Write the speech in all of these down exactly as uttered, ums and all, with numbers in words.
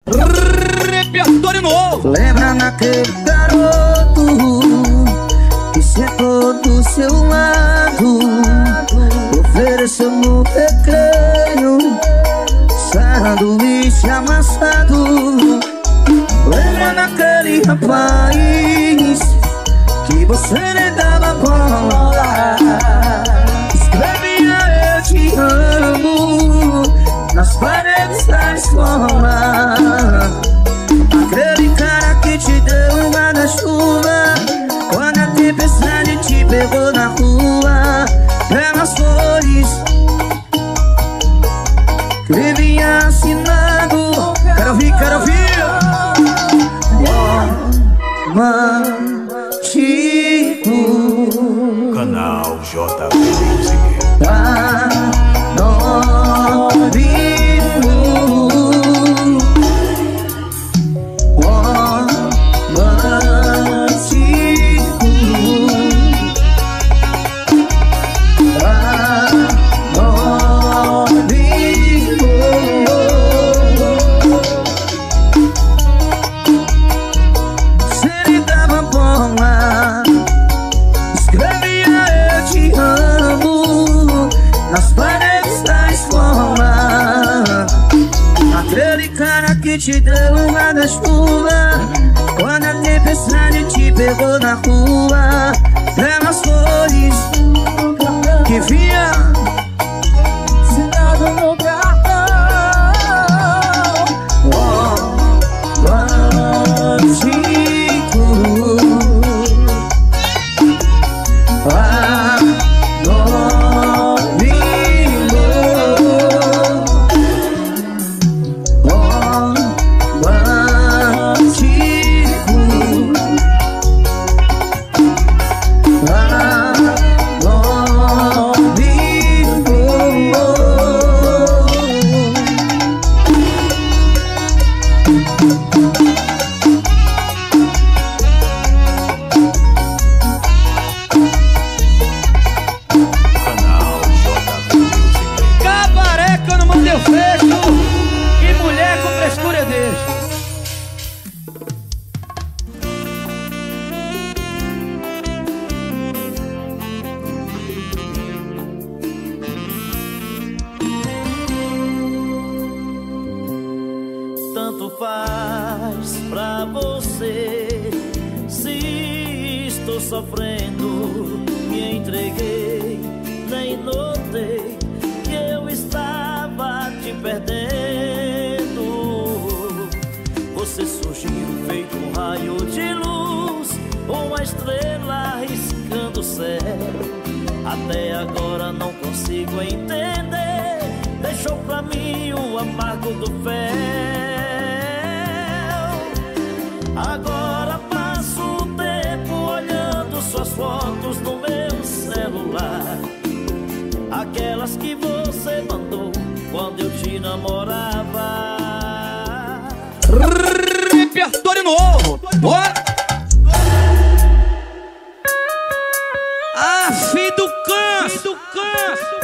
Repertório novo. Lembra naquele garoto que sentou do seu lado, ofereceu no recreio sanduíche amassado. Lembra naquele rapaz que você nem dava bola, escrevia eu te amo nas paredes da escola. Aquele cara que te deu um guarda-chuva quando a tempestade te pegou na rua. Belas flores que vinha assinado. Quero ouvir, quero ouvir. Romântico. Canal J V Music. Te deu um guarda-chuva quando a tempestade te pegou na rua. Belas flores que vinha assinado no cartão. Romântico. Tanto faz pra você se estou sofrendo. Me entreguei, nem notei que eu estava te perdendo. Você surgiu feito um raio de luz, uma estrela riscando o céu. Até agora não consigo entender, deixou pra mim o amargo do fel. Agora passo o tempo olhando suas fotos no meu celular, aquelas que você mandou quando eu te namorava. Repertório novo. Bora! Ah, filho do câncer, filho do câncer.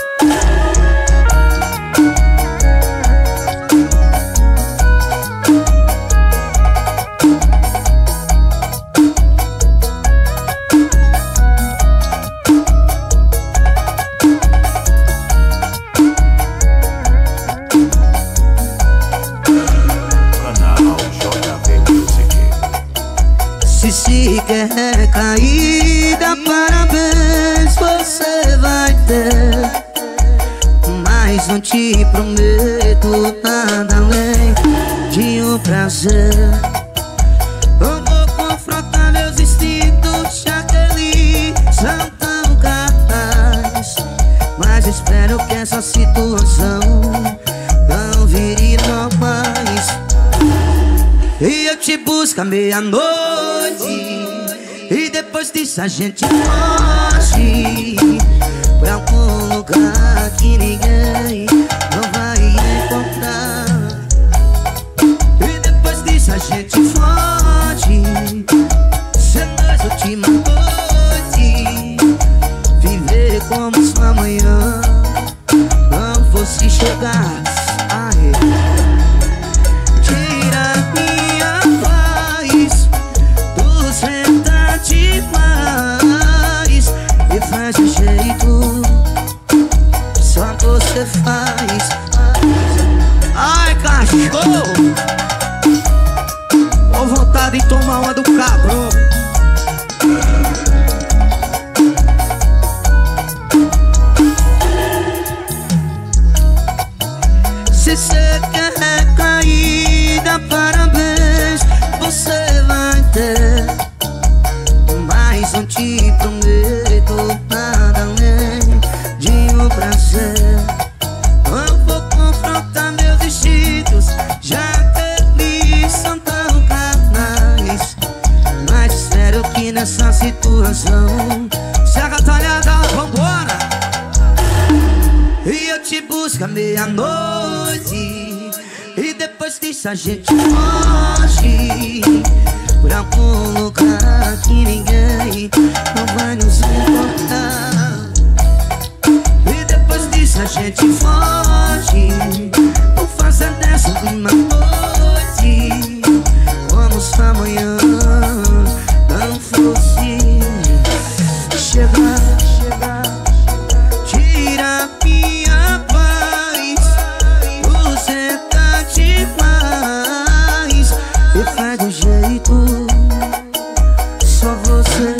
Se quer caída, parabéns, você vai ter. Mas não te prometo nada além de um prazer. Eu vou confrontar meus instintos, já que eles são tão carnais. Mas espero que essa situação não vire mais. E eu te busco à meia-noite, e depois disso a gente foge pra algum lugar que ninguém não vai encontrar. E depois disso a gente foge, ser nós última noite, viver como se amanhã não fosse chegar. Aê. Tira situação. Se agatalhada, vambora. E eu te busco à meia-noite, e depois disso a gente foge pra algum lugar que ninguém não vai nos importar. E depois disso a gente foge, não faça dessa uma noite como se amanhã não fosse. Chegar, chegar, tira minha paz, você tá demais e faz do jeito só você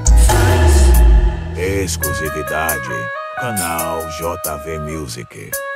faz. Exclusividade, canal J V Music.